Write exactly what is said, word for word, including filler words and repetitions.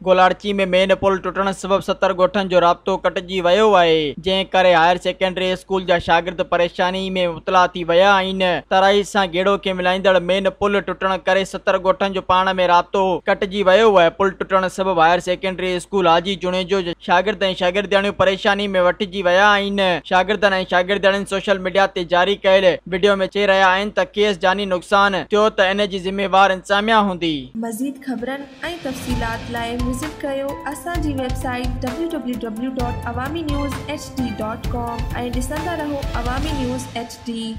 गोलारची में मेन पुल टुटण सबब सत्तर गोठन जो राब्तो कटजी वियो आहे, जंहिं करे हायर सेकेंडरी स्कूल जा शागिर्द परेशानी में मुबतला थी विया आहिनि। तराई सां गेड़ो खे मिलाईंदड़ मेन पुल टुटण करे सत्तर गोठन जो पाण में राब्तो कटजी वियो आहे। पुल टुटण सबब higher secondary school Haji Junejo शागिर्द ऐं शागिर्दियाणियूं परेशानी में वठिजी विया आहिनि। शागिर्दनि ऐं शागिर्दियाणियुनि सोशल मीडिया ते जारी कयल वीडियो में चई रहिया आहिनि त केस जानी नुक़सान थियो त इन जी ज़िम्मेवार इंतज़ामिया हूंदी। मज़ीद ख़बरनि ऐं तफ़सीलात लाइ विज़िट कयो असांजी website W W W dot Awami news H D dot com ऐं ॾिसंदा रहो अवामी न्यूज़ एच डी।